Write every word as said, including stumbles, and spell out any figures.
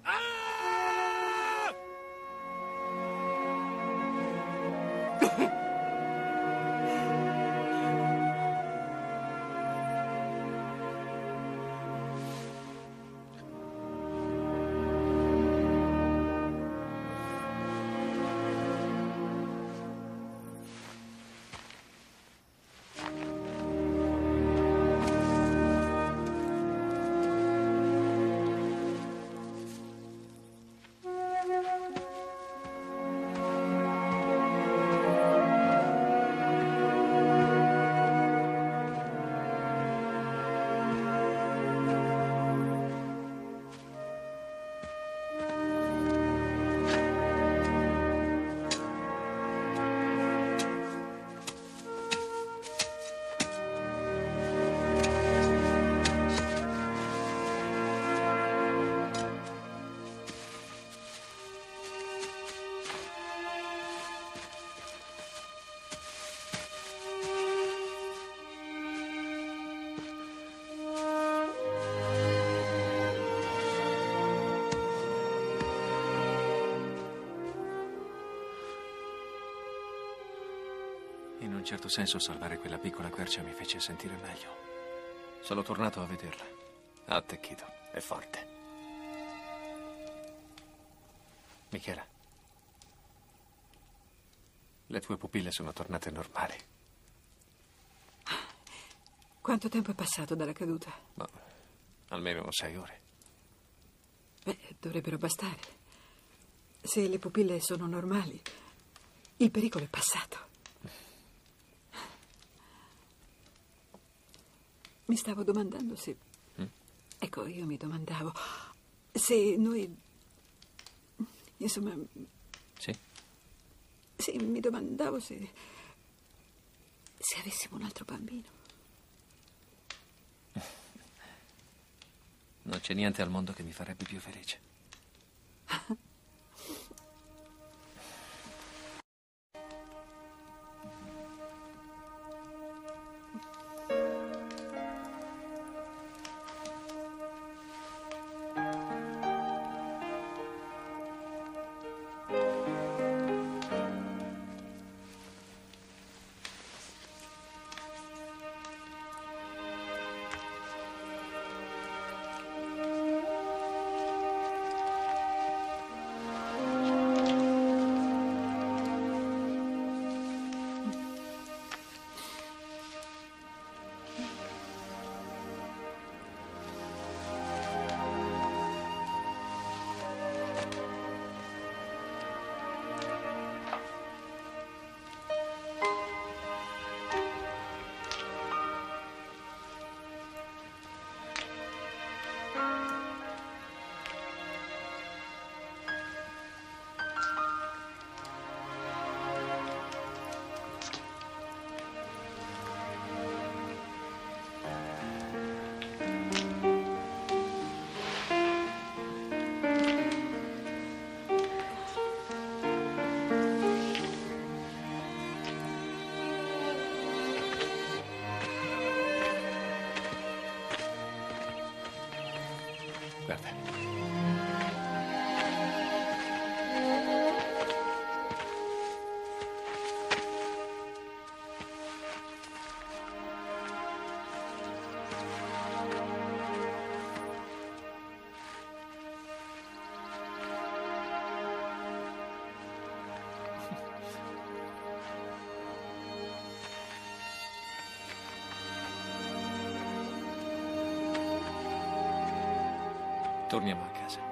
In un certo senso salvare quella piccola quercia mi fece sentire meglio. Sono tornato a vederla. Ha attecchito, è forte. Michela, le tue pupille sono tornate normali. Quanto tempo è passato dalla caduta? Ma almeno sei ore. Beh, dovrebbero bastare. Se le pupille sono normali, il pericolo è passato. Mi stavo domandando se... Mm? Ecco, io mi domandavo se noi... Insomma... Sì? Sì, mi domandavo se... se avessimo un altro bambino. Non c'è niente al mondo che mi farebbe più felice. Guarda. Torniamo a casa.